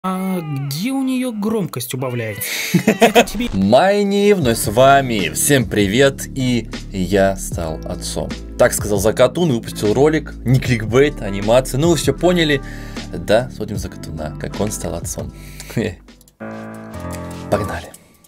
А где у нее громкость убавляется? Это тебе... Майни, вновь с вами. Всем привет, и я стал отцом. Так сказал Закатун и выпустил ролик. Не кликбейт, анимация. Ну, вы все поняли. Да, смотрим Закатуна, как он стал отцом. Погнали.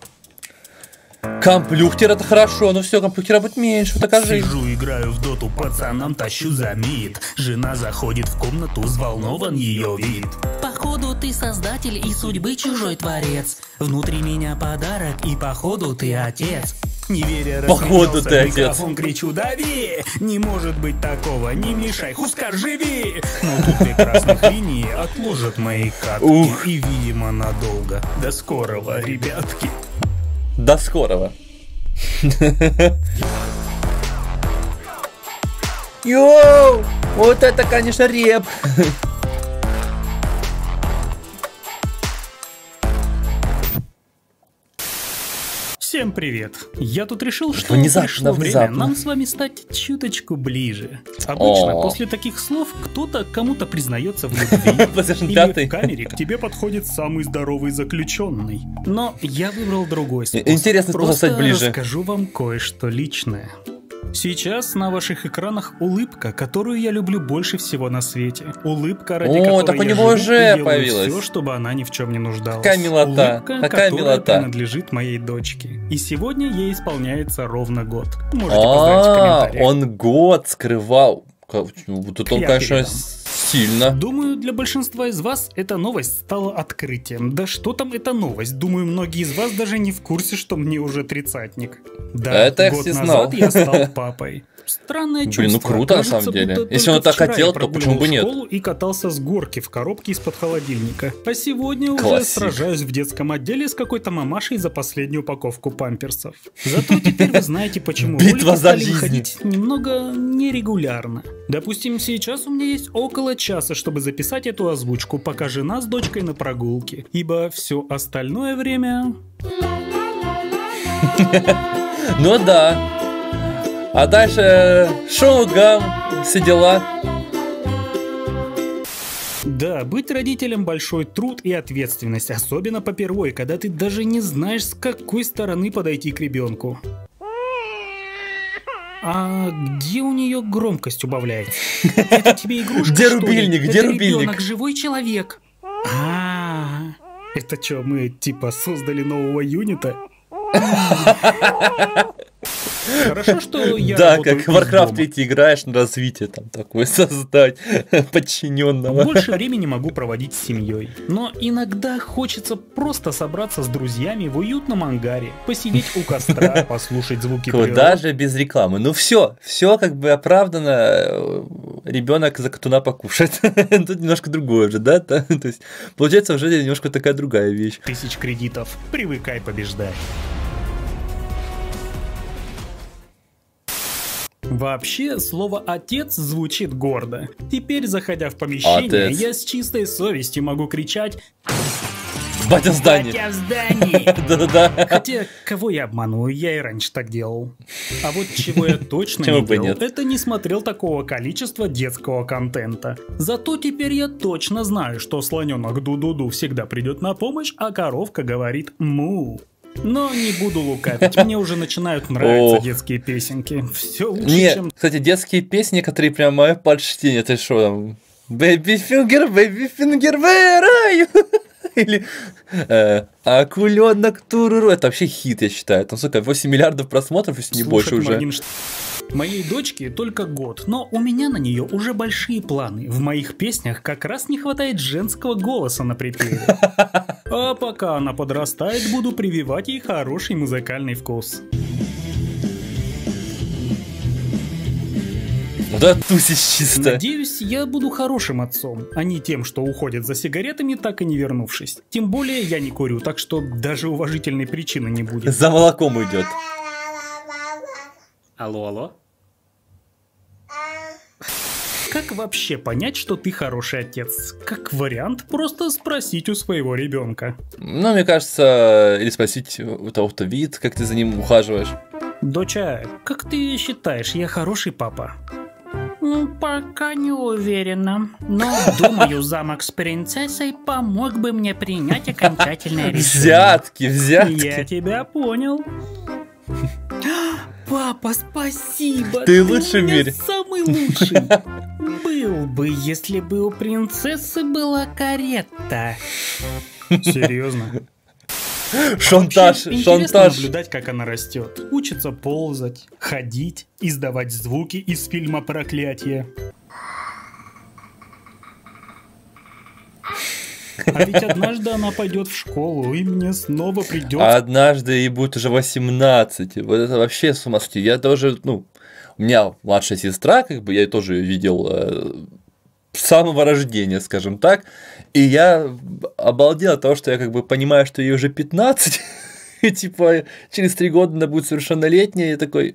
Комплюхтер это хорошо, но все, комплюхтера будет меньше, такая жизнь. Сижу, играю в доту, пацанам тащу за мид. Жена заходит в комнату, взволнован ее вид. Походу ты создатель и судьбы чужой творец. Внутри меня подарок и походу ты отец. Не веря, походу ты отец. Микрофон кричу: дави! Не может быть такого, не мешай, Хускар, живи! Но тут две красных линии отложат мои катки. И, видимо, надолго. До скорого, ребятки. До скорого. Йоу! Вот это, конечно, реп. Всем привет! Я тут решил, что Внезапно, пришло время нам с вами стать чуточку ближе. Обычно после таких слов кто-то кому-то признается в любви. Или в камере к тебе подходит самый здоровый заключенный. Но я выбрал другой способ. Интересно способ стать ближе. Расскажу вам кое-что личное. Сейчас на ваших экранах улыбка, которую я люблю больше всего на свете. Улыбка, ради которой так у я него живу уже и делаю появилась. все, чтобы она ни в чем не нуждалась. Какая милота, Улыбка, какая которая милота. принадлежит моей дочке. И сегодня ей исполняется ровно год. Можете поставить в комментариях. Он год скрывал. Вот тут он, конечно, сильно. Думаю, для большинства из вас эта новость стала открытием. Да что там эта новость? Думаю, многие из вас даже не в курсе, что мне уже тридцатник. Да, это год я назад я стал папой. Странное чувство. Блин, ну круто. Кажется, на самом деле. будто Если он так вчера хотел, я то почему бы нет? прогуливал в школу и катался с горки в коробке из-под холодильника. А сегодня уже Классик. сражаюсь в детском отделе с какой-то мамашей за последнюю упаковку памперсов. Зато теперь вы знаете, почему Битва ролики за стали жизнь. выходить немного нерегулярно. Допустим, сейчас у меня есть около часа, чтобы записать эту озвучку, пока жена с дочкой на прогулке. Ибо все остальное время... Ну да. А дальше шоугам, все дела. Да, быть родителем большой труд и ответственность, особенно попервой, когда ты даже не знаешь, с какой стороны подойти к ребенку. А где у нее громкость убавляется? Это тебе игрушка, Где что ли? рубильник? Где Это рубильник? ребенок, живой человек. Это что, мы типа создали нового юнита? Хорошо, что я Да, работаю как из в Warcraft дома. 3 играешь, на развитие там такое создать подчиненного. Больше времени могу проводить с семьей. Но иногда хочется просто собраться с друзьями в уютном ангаре, посидеть у костра, послушать звуки природы. Даже без рекламы. Ну все как бы оправдано. Ребенок Закатуна покушает. Тут немножко другое же, да? То есть, получается, уже немножко такая другая вещь. 1000 кредитов. Привыкай побеждать. Вообще, слово «отец» звучит гордо. Теперь, заходя в помещение, Отец. я с чистой совестью могу кричать Батя в здании. «Батя в здании!» Да-да-да. Хотя, кого я обманываю, я и раньше так делал. А вот чего я точно Чего не бы делал, нет. это не смотрел такого количества детского контента. Зато теперь я точно знаю, что слоненок Ду-Ду-Ду всегда придет на помощь, а коровка говорит «му». Но не буду лукавить, мне уже начинают нравиться Ох. детские песенки. Все лучше, Не, чем... кстати, детские песни, которые прям мое почтение. Это что там? Baby finger, where are you? Или акуленок туруру. Это вообще хит, я считаю. Там, сколько, 8 миллиардов просмотров, если не больше уже. Моей дочке только год, но у меня на нее уже большие планы. В моих песнях как раз не хватает женского голоса на припеве. А пока она подрастает, буду прививать ей хороший музыкальный вкус. Да, тусишь чисто. Надеюсь, я буду хорошим отцом, а не тем, что уходит за сигаретами, так и не вернувшись. Тем более я не курю, так что даже уважительной причины не будет. За молоком идет. Алло. Как вообще понять, что ты хороший отец? Как вариант, просто спросить у своего ребенка. Ну, мне кажется, или спросить у того, кто видит, как ты за ним ухаживаешь. Доча, как ты считаешь, я хороший папа? Пока не уверена. Но, думаю, замок с принцессой помог бы мне принять окончательное решение. Взятки. Я тебя понял. Папа, спасибо. Ты лучший в мире. Самый лучший. Был бы, если бы у принцессы была карета. Серьезно? Шантаж. Интересно наблюдать, как она растет. Учится ползать, ходить, издавать звуки из фильма «Проклятие». А ведь однажды она пойдет в школу, и мне снова придется... Однажды ей будет уже 18. Вот это вообще с ума сойти. Я тоже, у меня младшая сестра, я ее тоже видел с самого рождения, скажем так. И я обалдел от того, что я понимаю, что ей уже 15. И через 3 года она будет совершеннолетняя. И такой,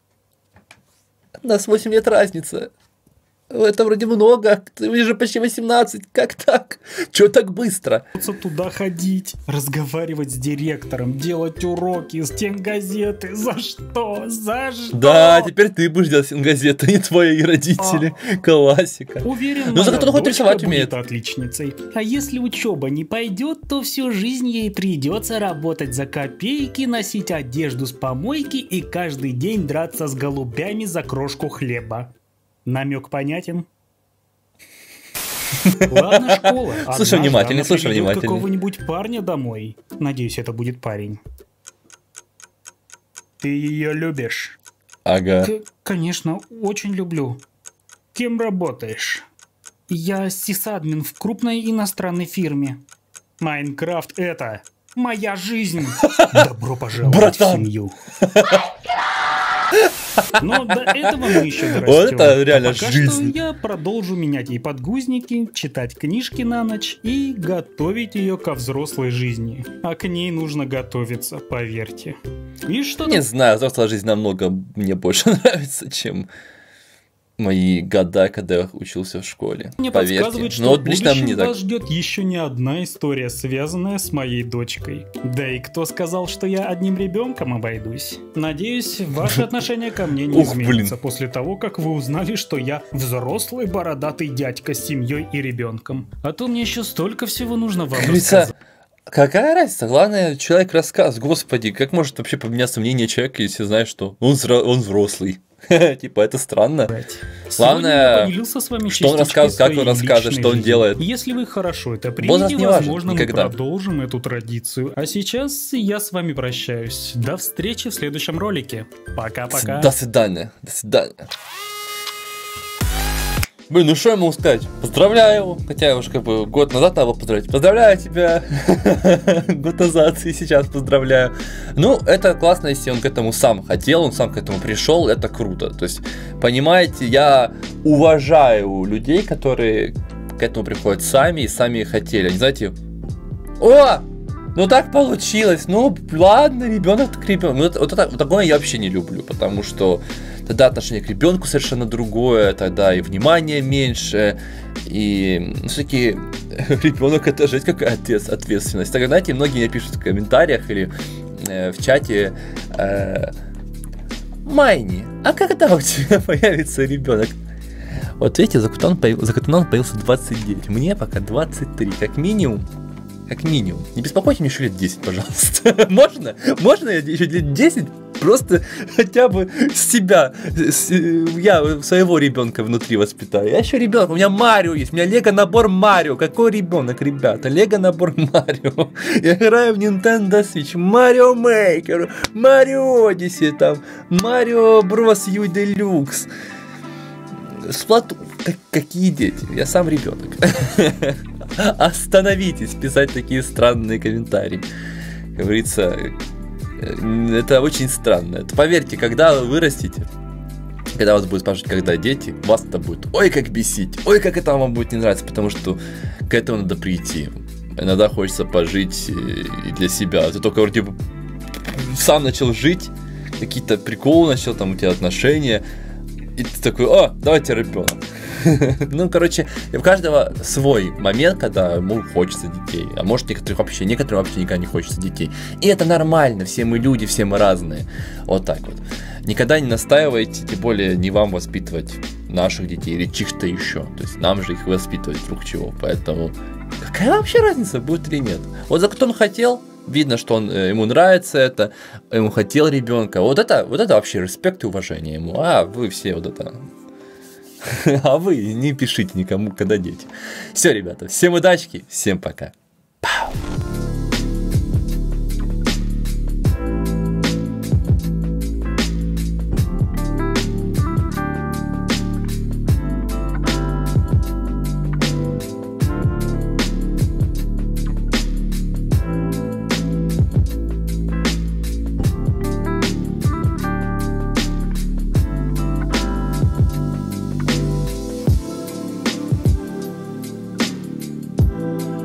у нас 8 лет разница. Это вроде много, ты же почти 18, как так? Чё так быстро? Туда ходить, разговаривать с директором, делать уроки, стенгазеты. За что? За что? Да, теперь ты будешь делать стенгазеты, а не твои родители. Классика. Уверен, зато кто хоть рисовать умеет. Отличницей. А если учеба не пойдет, то всю жизнь ей придется работать за копейки, носить одежду с помойки и каждый день драться с голубями за крошку хлеба. Намек понятен? Ладно, школа. Слушай внимательно, слушай внимательно. Какого-нибудь парня домой. Надеюсь, это будет парень. Ты ее любишь? Ага. Конечно, очень люблю. Кем работаешь? Я сисадмин в крупной иностранной фирме. Майнкрафт — это моя жизнь. Добро пожаловать в семью. Но до этого мы еще дорастем. Вот это реально пока жизнь. Что я продолжу менять ей подгузники, читать книжки на ночь и готовить ее ко взрослой жизни. А к ней нужно готовиться, поверьте. И что? Не знаю, взрослая жизнь намного мне больше нравится, чем мои года, когда я учился в школе. Мне поверьте. подсказывает, что но вот в лично будущем мне вас так. ждет еще не одна история, связанная с моей дочкой. Да и кто сказал, что я одним ребенком обойдусь? Надеюсь, ваше отношение ко мне не изменится после того, как вы узнали, что я взрослый бородатый дядька с семьей и ребенком. А то мне еще столько всего нужно вам рассказать. Какая разница? Главное, человек рассказ. Господи, как может вообще поменяться мнение человека, если знаешь, что он взрослый? Типа, это странно. Главное, что он рассказывает, как он рассказывает, что он делает. Если вы хорошо это примете, возможно, мы продолжим эту традицию. А сейчас я с вами прощаюсь. До встречи в следующем ролике. Пока-пока. До свидания. До свидания. Блин, ну что я могу сказать? Поздравляю его, хотя я уже год назад надо было поздравить. Поздравляю тебя, год назад и сейчас поздравляю. Ну, это классно, если он к этому сам хотел, он сам к этому пришел, это круто. То есть, понимаете, я уважаю людей, которые к этому приходят сами и сами хотели. Они, знаете, ну так получилось, ну ладно, ребенок так ребенок. Вот такое я вообще не люблю, потому что тогда отношение к ребенку совершенно другое, тогда и внимания меньше, и все-таки ребенок это жесть какая ответственность. Так, знаете, многие мне пишут в комментариях или в чате: Майни, а когда у тебя появится ребенок? Вот видите, за Катуном появился 29, мне пока 23, как минимум. Как минимум. Не беспокойте меня еще лет 10, пожалуйста. Можно? Можно я еще лет 10 просто хотя бы себя, я своего ребенка внутри воспитаю. Я еще ребенок, у меня Марио есть, у меня Лего набор Марио. Какой ребенок, ребята? Лего набор Марио. Я играю в Nintendo Switch, Марио Мейкер, Марио Одиссе, там, Марио Брос Ю Делюкс. Сплату. Какие дети? Я сам ребенок. Остановитесь писать такие странные комментарии. Как говорится, это очень странно. Это, поверьте, когда вы вырастете, когда вас будут спрашивать, когда дети, вас это будет ой как бесить, ой как это вам будет не нравиться, потому что к этому надо прийти. Иногда хочется пожить и для себя. Ты только вроде бы сам начал жить, какие-то приколы начал, там у тебя отношения, и ты такой: давайте ребенок. Ну, короче, у каждого свой момент, когда ему хочется детей. А может, некоторым вообще никогда не хочется детей. И это нормально, все мы люди, все мы разные. Вот так вот. Никогда не настаивайте, тем более не вам воспитывать наших детей или чьих-то еще. То есть нам же их воспитывать вдруг чего. Поэтому какая вообще разница, будет или нет? Вот Закатун хотел, видно, что ему нравится это, ему хотел ребенка. Вот это вообще респект и уважение ему. А вы все вот это... А вы не пишите никому, когда дети. Все, ребята, всем удачки, всем пока.